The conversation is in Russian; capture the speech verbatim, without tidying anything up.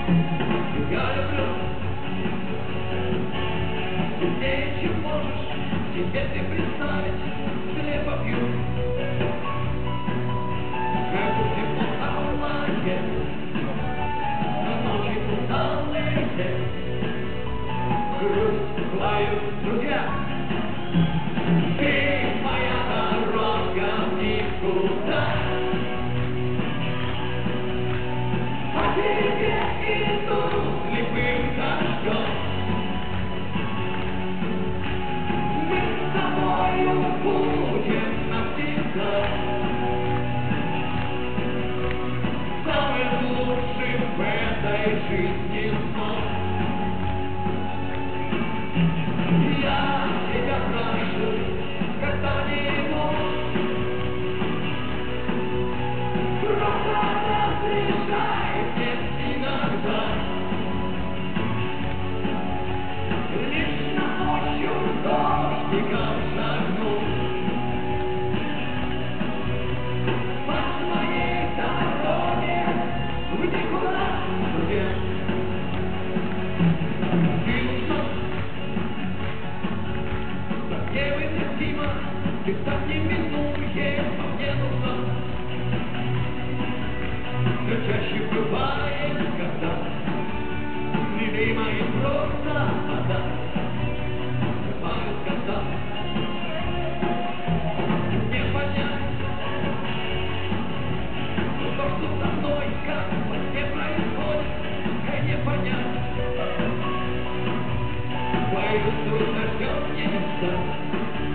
Я люблю сильнее, чем можешь себе ты представить, слепо пью. Живу тепло оплатье, на ночи усталые, грусть твою, друзья. Ты моя дорога в никуда. По тебе иду слепым дождем. Мы с тобою будем навсегда. Самым лучшим в этой жизни сном. Я тебя прошу, когда-нибудь просто разрешай мне иногда лишь ночью дождиком шагнуть по своей дороге в никуда, где ты нужна. Невыносимо, ты так неминуем, а мне нужна. Все чаще бывает, когда следы мои просто вода скрывают глаза. Не понять, то, что со мной, как во сне происходит, и не понять. Твою трудно ждет небеса.